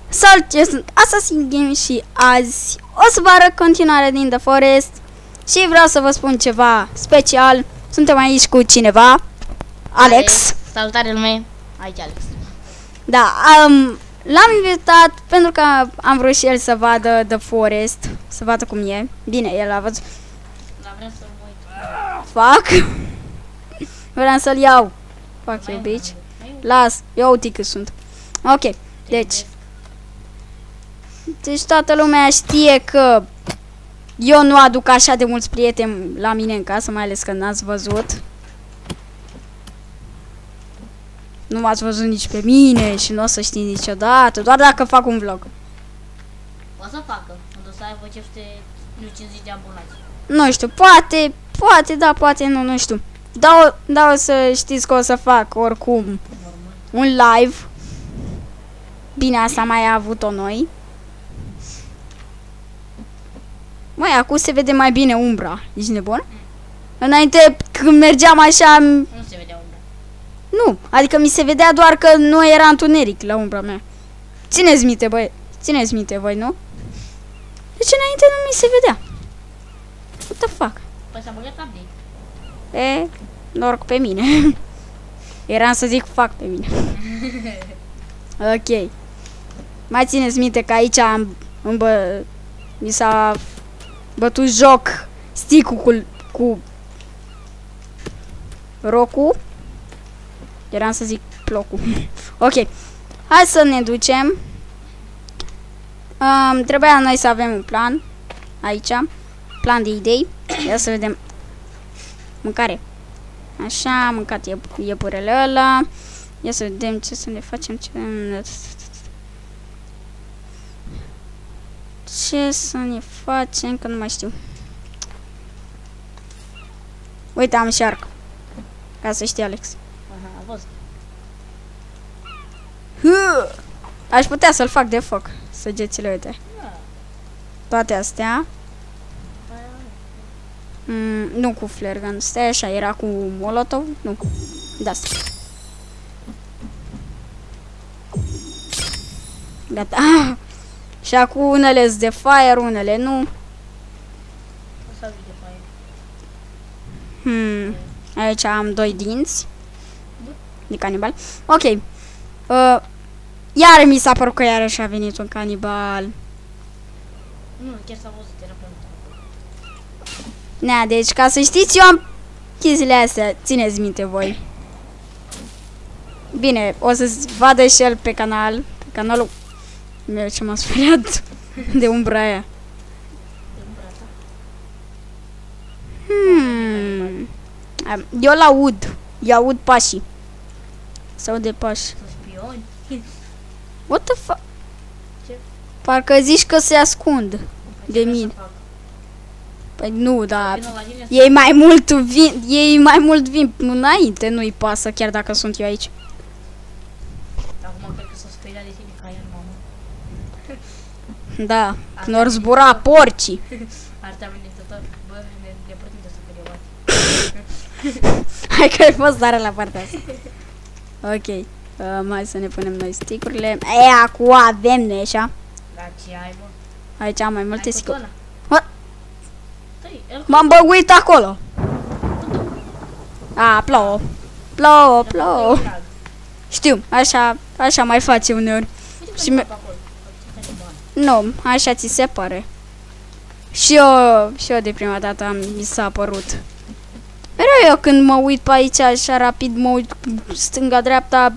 Salut, eu sunt Assassin Game și azi o să vă arăt continuarea din The Forest și vreau să vă spun ceva special. Suntem aici cu cineva, Alex. Salutare lume, aici Alex. Da, l-am invitat pentru că am vrut și el să vadă The Forest, să vadă cum e. Bine, el a văzut. Dar vreau să mă uit. Fac. Vreau să-l iau. Fuck you, bitch. Las, eu uite cât sunt. Ok, deci toată lumea știe că eu nu aduc așa de mulți prieteni la mine în casă, mai ales că n-ați văzut. Nu m-ați văzut nici pe mine și nu o să știi niciodată, doar dacă fac un vlog. O să facă, când o să aibă 50 de abonați. Nu știu, poate da, poate nu, nu știu. Dar o să știți că o să fac oricum un live. Bine, asta mai a avut-o noi. Măi, acum se vede mai bine umbra. Ești nebun? Înainte, când mergeam așa... Nu se vedea umbra. Nu, adică mi se vedea doar că nu era întuneric la umbra mea. Țineți minte, băi. Țineți minte, voi, nu? Deci înainte nu mi se vedea. What the fuck? Păi s-a băgat update. E, noroc pe mine. Eram să zic fac pe mine. Ok. Mai țineți minte că aici mi s-a bătut joc stick-ul cu Roku. Eram să zic plocul. Ok. Hai să ne ducem. Trebuia noi să avem un plan. Aici. Plan de idei. Ia să vedem. Mâncare. Așa, am mâncat iepurele ăla. Ia să vedem ce să ne facem. Ce să ne facem, că nu mai știu. Uite, am și arc. Ca să știi, Alex. Aha, a fost. Aș putea să-l fac de foc. Săgețile, uite. Toate astea. Nu cu flare gun. Stai așa, era cu molotov? Nu. Da. Gata. Și acum unele sunt de fire, unele nu. O să avem de fire. Aici am 2 dinți. De canibal. Ok. Iar mi s-a părut că iarăși a venit un canibal. Nu, chiar s-a văzut, era pe mine. Nea, deci ca să știți, eu am chestiile astea. Țineți minte voi. Bine, o să vadă și el pe canal. Pe canalul meu, ce m-a speriat de umbra aia. De umbra ta. Eu l-aud. Eu aud pașii. Sau de pași. Sunt spioni. What the fuck? Ce? Parcă zici că se ascund de mine. Păi nu, dar Vină la tine. ei mai mult vin înainte, nu-i pasă, chiar dacă sunt eu aici. Acum cred că s-a speriat de tine ca el, mamă. Da, când or zbura porcii. Ar te amenință tot. Bă, ne putem de să periovat. Hai că ai fost tare la partea asta. Ok, hai să ne punem noi stick-urile. Acum avem noi așa. La ce ai, bă? Aici am mai multe stick-uri. M-am băguit acolo. Plouă. Plouă. Știu, așa mai face uneori. Nu, așa ți se pare. Și eu de prima dată mi s-a părut. Mereu eu când mă uit pe aici așa rapid, mă uit stânga-dreapta.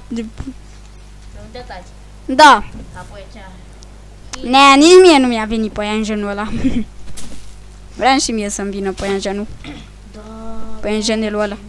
Da. Apoi cea. Nea, nici mie nu mi-a venit păianjenul ăla. Vreau și mie să-mi vină păianjenul. Da. Păianjenelul ăla.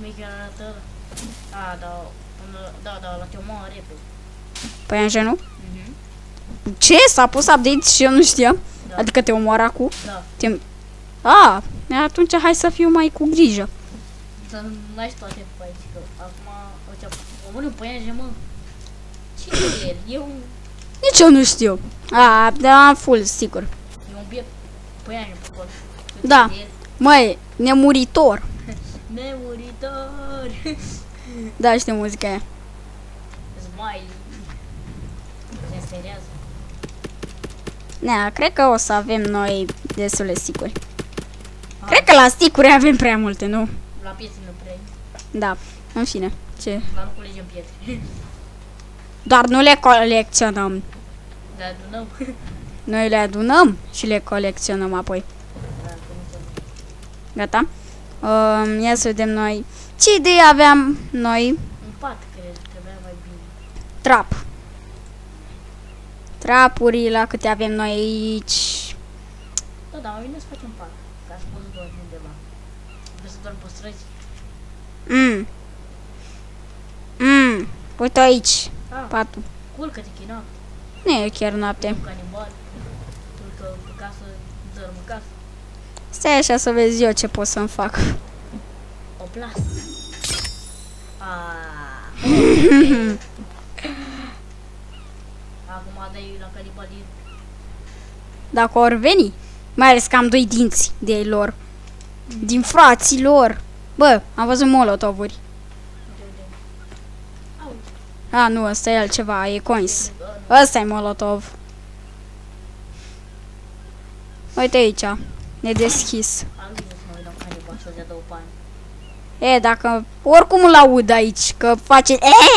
Da, la te omoară repede. Păianjenul? Ce? S-a pus update și eu nu știam? Da. Adică te omoară acum? Da. Atunci hai să fiu mai cu grijă. Să n-ai toate pe aici, că acum, uite, omorâ păianjen, mă. Cine e el? E un... Nici eu nu știu. Da, am full, sigur. E un biet păianjen pe acolo. Da. Măi, nemuritor. Nemuritor. Da, știu muzica aia. Smile. Se seriază. Nea, cred că o să avem noi destule sticuri. Cred că la sticuri avem prea multe, nu? La piețe nu prea. Da, în fine. Ce? Dar nu culegem pietre. Doar nu le colecționăm. Dar adunăm. Noi le adunăm și le colecționăm apoi. Da, că nu știu. Gata? Ia să vedem noi. Ce idei aveam noi? Un pat, cred, trebuia mai bine. Trap. Trapuri la câte avem noi aici. Da, dar mai bine să facem pat. Ca să poți doar undeva. Vrei să doar pe străzi? Uite aici. Ah, Patul. culcă-te, china. Nu e chiar noapte. Canibal. Culcă pe casă, dărâm în casă. Stai așa să vezi eu ce pot să-mi fac. O plasă. Acum dai la canibalism. Dacă or veni. Mai ales că am 2 dinți de ei lor. Din frații lor. Bă, am văzut molotovuri. A, nu, ăsta e altceva, e coins. Ăsta e molotov. Uite aici. Nedeschis. Am zis să mă uit la canibal să-ți dea 2 bani. E, dacă... Oricum îl aud aici, că face...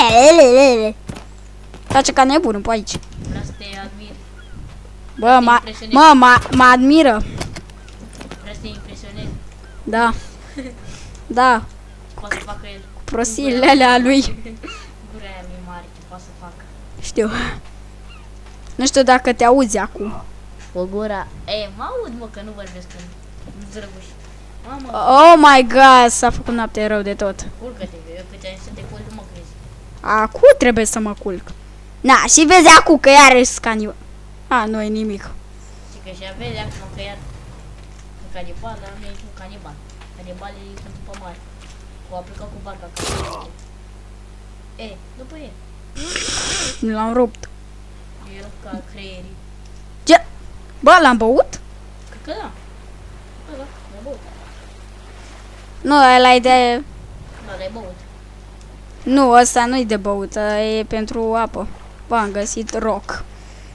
Face ca nebunul pe aici. Vrea să te admir. Bă, mă admiră. Vrea să te impresionezi. Da. Da. Poate să facă el. Prostiile alea lui. Gura aia mi-e mare, ce poate să facă. Știu. Nu știu dacă te auzi acum. Cu gura. E, mă aud, mă, că nu vorbesc când nu zrăguși. Mamă, Oh my god, s-a făcut noapte rău de tot. culcă-te, eu câte ani să te culc, nu mă crezi. Acum trebuie să mă culc. Na, și vezi acum că iar ești canibal. A, nu e nimic. Și că și vezi acum că iar un canibal, dar nu e niciun canibal. Canibalii sunt pe mare. O aplicat cu barca ca să e, după e. Nu l-am rupt. El ca creierii. Ce? Bă, l-am băut? Cred că da. Da, da, l-ai băut. Nu, ăla e de... Da, l-ai băut. Nu, ăsta nu e de băut, e pentru apă. Bă, am găsit roc.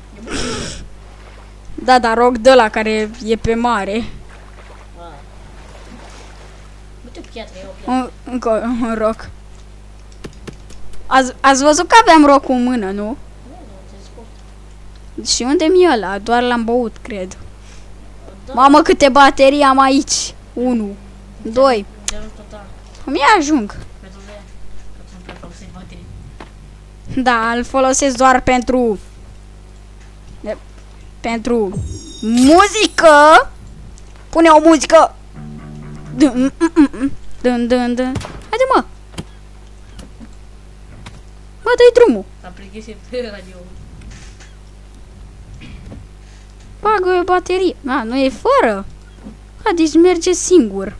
Da, dar roc de ăla care e pe mare. Uite o piatră, e o piatră. Încă un roc. Ați văzut că aveam rocul în mână, nu? Nu, ți-ai spus. Și unde-mi e ăla? Doar l-am băut, cred. Da, Mamă, câte baterii am aici. 1, 2. zero total. Mi ajung. Pentru de aia. Că ți-mi plac folosesc baterii. Da, îl folosesc doar pentru... Pentru muzică. Pune o muzică. Haide, mă. Mă, dă-i drumul. Am plictisit radio. Bagă o baterie. A, nu e fără. A, deci merge singur.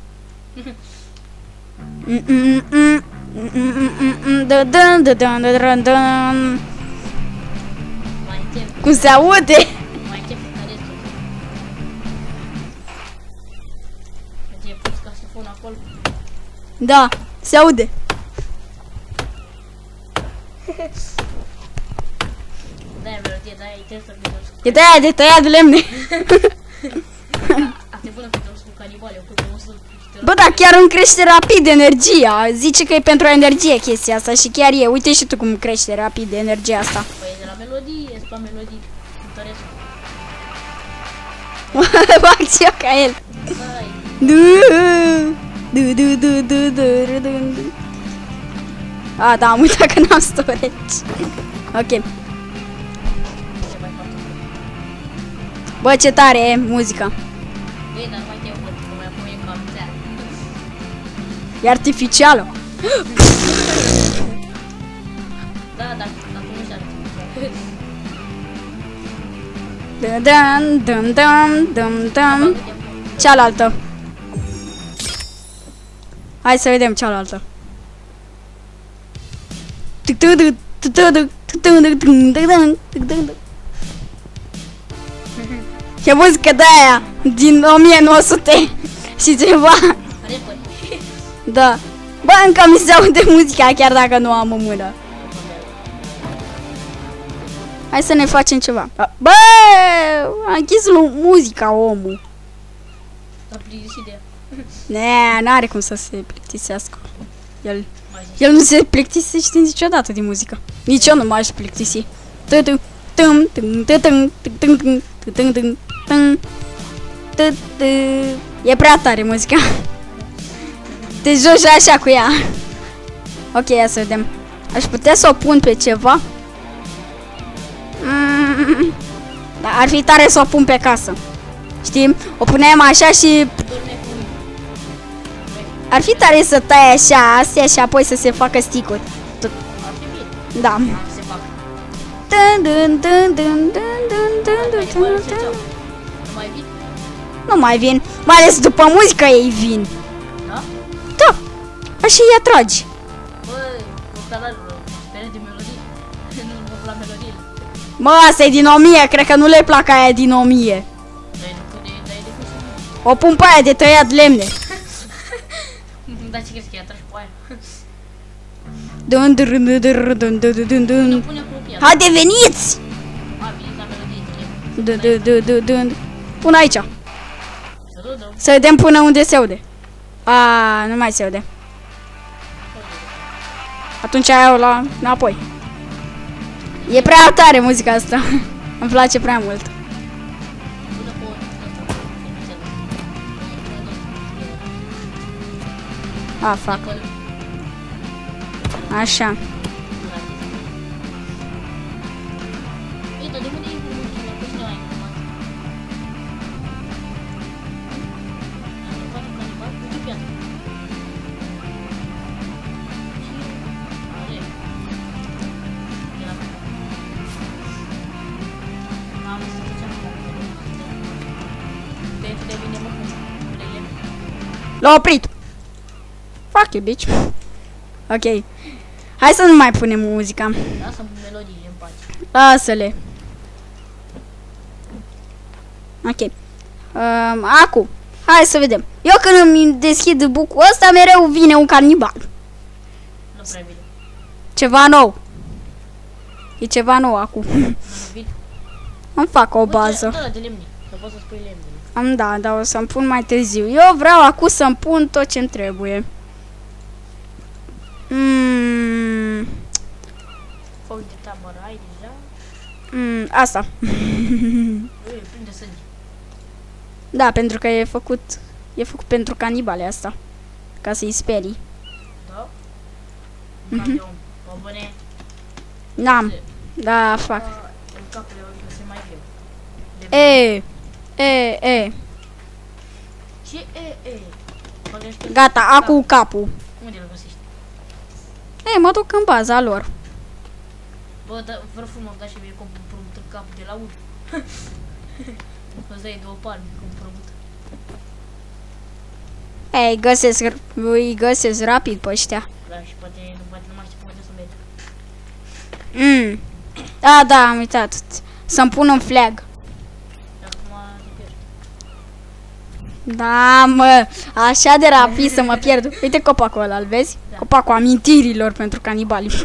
Mai încep, Cum se aude? mai încep cu restul. Deci e pus casefonul acolo. Da, se aude. De-aia melodie, de-aia e trebuie să vedem. E de tăiat de lemne. Asta e bună pentru cu canibale, cu un Bă, dar chiar îmi crește rapid energia. Zice că e pentru energie chestia asta și chiar e. Uite și tu cum crește rapid energia asta. Păi e de la melodie, e la melodii. Cântăresc. Fac și eu ca el. A, da, am uitat că n-am storage. Ok. Ce mai fac? Bă, ce tare e muzica. Ei, dar nu mai te văd, că mai apoi e cam țeară. E artificială. Da, dacă nu știu. Dum dum dum dum dum. Cealaltă. Hai să vedem cealaltă. E muzică de aia din 1900 și ceva. Repări. Da. Bă, încă mi se aude muzica chiar dacă nu am în mână. Hai să ne facem ceva. Bă, a închis muzica, omul. S-a plictisit de ea. N-are cum să se plictisească. El nu se plictisește niciodată din muzică. Nici eu nu m-aș plictisi. E prea tare muzica. Te joci așa cu ea. Ok, ia să vedem. Aș putea să o pun pe ceva. Da, ar fi tare să o pun pe casă. Știi? O punem așa și ar fi tare să tai așa, astea și apoi să se facă sticuri. Ar fi bine. Da. Se fac. Nu mai vin? Nu mai vin. Mai ales după muzică ei vin. Da? Da. Așa îi atragi. Băi, spune de melodie. Nu mă plac melodiile. Mă, asta e din 1000. Cred că nu le plac aia din 1000. O pun pe aia de tăiat lemne. Da, ce crezi că i-a tragi cu aia? Dun, dun, dun, dun, dun, dun, dun, dun. Nu pune cu piatră. Haide, veniți! A, vine la melodie. Dun, dun, dun, dun, dun. Pun aici. Să dă. Să vedem până unde se aude. A, nu mai se aude. Atunci aia o la înapoi. E prea tare muzica asta. Îmi place prea mult. A, fac. Așa. Uite, de unde e mulțumesc? Că știu ai informat. Am întrebat un canibal cu ce piatră. Și... are. Am să făceam pentru de mine mă L-a oprit. Fuck you, bitch. Ok. Hai să nu mai punem muzica. Lasă-mi melodiile în pace. Lasă-le. Ok. Acum. Hai să vedem. Eu când îmi deschid bucul ăsta, mereu vine un canibal. Nu prea vine. Ceva nou. E ceva nou acum. Nu vine. Îmi fac o bază. Uite, ăla de lemne. Să poți să spui lemne. Da, o să-mi pun mai târziu. Eu vreau acum să-mi pun tot ce-mi trebuie. Foc de tabără ai deja? Asta. Ui, prinde sânge. Da, pentru că e făcut pentru canibale asta. Ca să-i sperii. Da? Cap de om. O bune. N-am. Da, fac. În capele ori se mai greu. E. Ce e? Băgăște. Gata, acum capul. Unde îl găsești? Mă duc în baza lor. Bă, da, fără frumos, da și mie cum împrumut în cap de la ud. Îți dai 2 palme cum împrumut. Îi găsesc rapid pe ăștia. Da, și poate nu mai știu unde să merg. Da, am uitat. Să-mi pun un flag. Acum te pierd. Da, mă, așa de rapid să mă pierd. Uite copacul ăla, îl vezi? Da. Copacul amintirilor pentru canibali.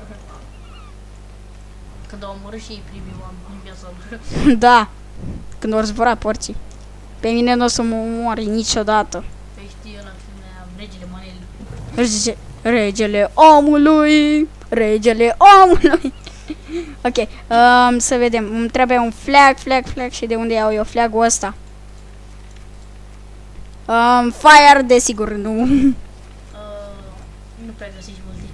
Când au omorât și ei primii oameni în viața lor. Da, când ori zbura porcii. Pe mine nu o să mă omoare niciodată. Păi știi ăla când am regele manele. Regele omului. Regele omului. Ok, să vedem. Îmi trebuie un flag și de unde iau eu flagul ăsta? Fire, desigur, nu. Nu prea găsești multe.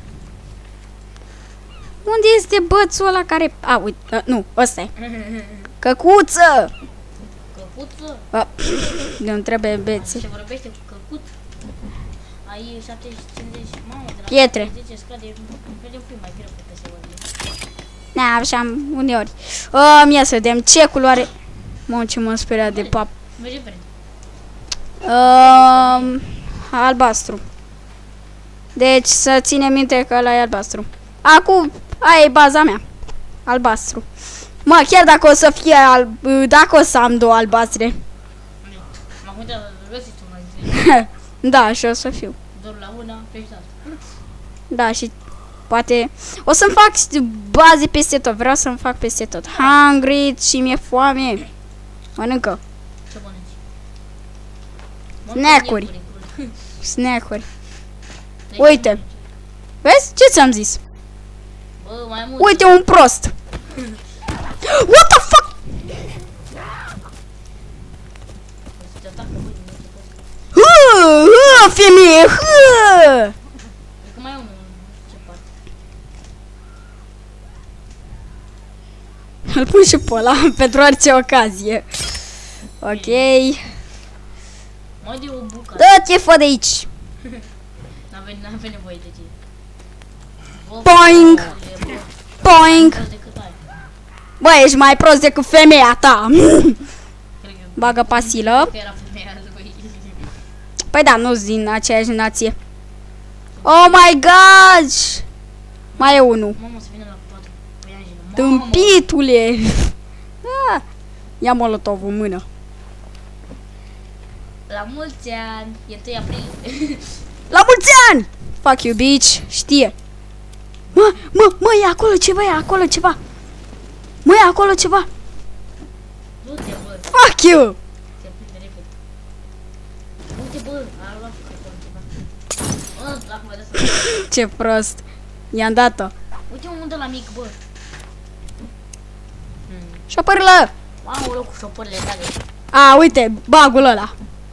Unde este bățul ăla care... uite, nu, ăsta e. Căcuță! Căcuță? Nu trebuie bețe. Se vorbește cu căcut. Ai 70, 50, mamă, de la Pietre. 10 scade, vedem cum mai greu pe se vorbește. Așa, uneori. Ia să vedem ce culoare... Mă, ce m-am speriat de pap. Merge verde. Albastru. Deci să ținem minte că ăla e albastru. Acum, aia e baza mea. Albastru. Mă, chiar dacă o să fie dacă o să am 2 albastre. M-am uitat, găsiți una dintre ele. Da, și o să fiu. Doar la una, pe și alta. Da, și Poate o să-mi fac baze peste tot. Vreau să-mi fac peste tot. Hungry și mi-e foame. Mănâncă. Ce mănânci? Snack-uri. Snack-uri. Deci Uite. Vezi? Ce ți-am zis? Bă, mai mult. Uite un prost. What the fuck? Să te atacă, băi, nu te pot. Femeie. Cred că mai e unul, nu știu ce parte. Îl pun și pe ăla pentru orice ocazie. Ok. Mai de o bucată. Dă-te, fă de aici. N-avem nevoie de tine. Bă, Boing. bă, Boing. prost decât ai. Bă, ești mai prost decât femeia ta. Cred că Bagă pasilă. că era femeia lui. Păi da, nu-s din aceeași nație. Oh my god! Mai e unul. Mamă, să vină la 4. Păi Angela. Mamă. Tâmpitule! Ah, ia molotovul în mână. La mulți ani. E 1 aprilie. La mulți ani! Fuck you, bitch. Știe. Mă, e acolo ceva, e acolo ceva. Mă, e acolo ceva. Du-te, bă. Fuck you! Te prinde repede. Uite, bă. A luat acolo ceva. Bă, dacă vă dați să... Ce prost. I-am dat-o. Uite unde la mic, bă. Șopărlă! Mamă, loc cu șopările tale. A, uite, bagul ăla.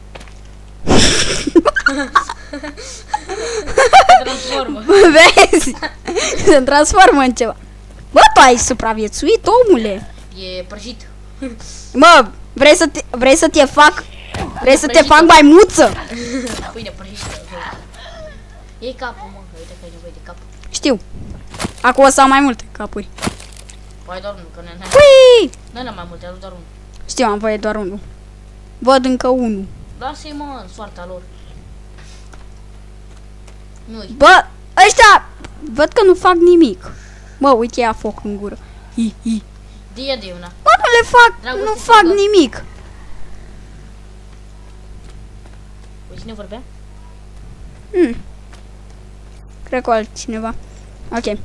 Se transformă. Vezi? Se transformă în ceva. Bă, tu ai supraviețuit, omule. E prăjit. Mă, vrei să te fac Prăjită. maimuță? Uite, prăjit. Iei capul, mă, că uite că ai nevoie de cap. Știu. Acum o să am mai multe capuri. Păi doar unul, că n-ai Ui! mai multe, doar unul. Știu, am voie doar unul. Văd încă unul. Lasă-i, mă, în soarta lor. Nu-i. Bă, ăștia văd că nu fac nimic. Mă, uite, ia foc în gură. Hi. Dia de una. Bă, nu le fac, Dragoste, nu fac singă. nimic. Cu cine vorbea? Cred că altcineva. Ok.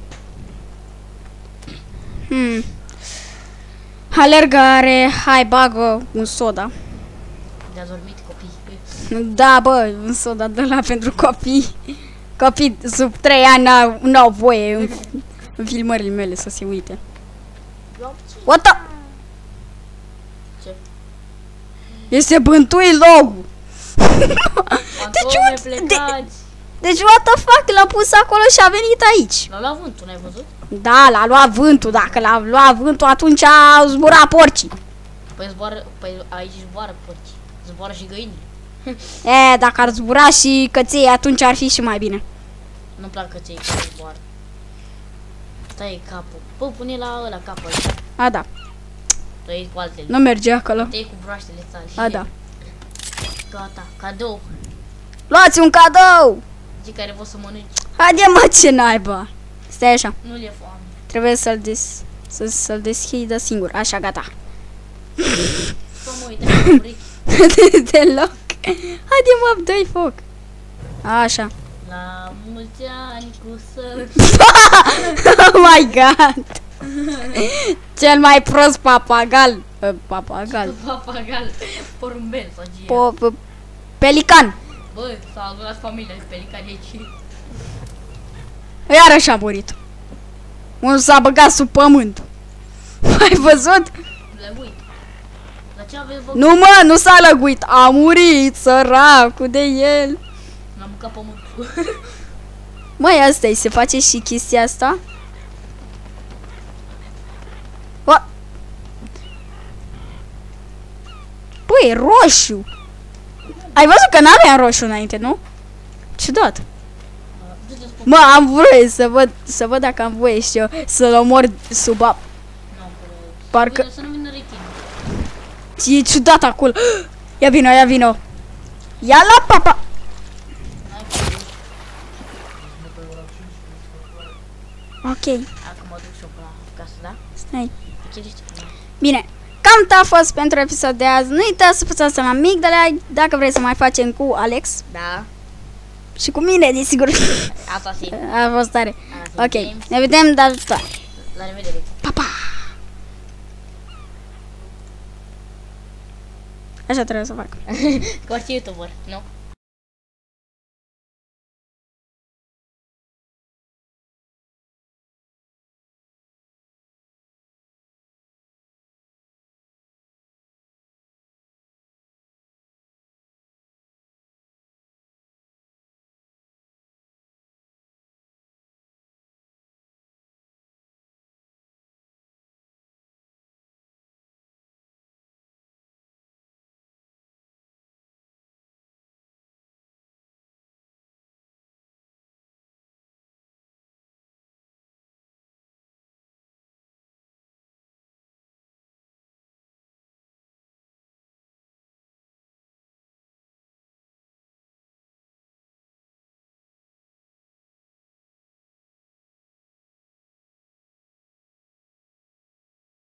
Alergare, hai, bagă un soda. De-a dormit copii. Da, bă, un soda de la pentru copii. Copii sub 3 ani n-au voie în filmările mele să se uite. What the? Ce? Este bântui logo. Fantome plecați. Deci, what the fuck, l-a pus acolo și a venit aici. L-a luat vântul, n-ai văzut? Da, l-a luat vântul. Dacă l-a luat vântul, atunci au zburat porcii. Păi zboară, păi aici zboară porci. Zboară și găini. Dacă ar zbura și căței, atunci ar fi și mai bine. Nu-mi plac căței care zboară. Stai capul. Bă, pune la ăla capul ăsta. A, da. Tăi cu altele. Nu merge acolo. Tăi cu broaștele tale. A, da. Gata, cadou. Luați un cadou! Cei care vor să mănânci. Haide, mă, ce naiba. Stai așa. Nu le foame. Trebuie să-l deschidă singur. Așa, gata. Bă, mă, uite, am murit. Deloc. Haide, mă, dă-i foc. Așa. La mulți ani cu să... Oh my god. Cel mai prost papagal. Papagal. Papagal. Porumbel sau ce Pelican. Bă, s-a adunat familia de pelicani aici. Iarăși a murit. Unul s-a băgat sub pământ. Ai văzut? Le uit. Dar ce aveți, bă? Nu, mă, nu s-a lăguit. A murit, săracul de el. L-am mâncat pământul. Măi, asta-i, se face și chestia asta? Băi, e roșu. Ai văzut că n-aveam roșu înainte, nu? Ciudat. Mă, am voie să văd dacă am voie și eu să-l omor sub apă. Parcă Să nu vină rechin. e ciudat acolo. Ia vino, ia vino. Ia la papa. Ok, Acum mă duc și eu la casă, da? stai. Chidește până. Bine, cam a fost pentru episodul de azi. Nu uitați să puteți să la amigdala dacă vrei să mai facem cu Alex Da. și cu mine, desigur. Asta sim. A fost tare. Ok, James. ne vedem data viitoare. La revedere. Pa, pa! Așa trebuie să fac. Cu orice YouTuber, nu?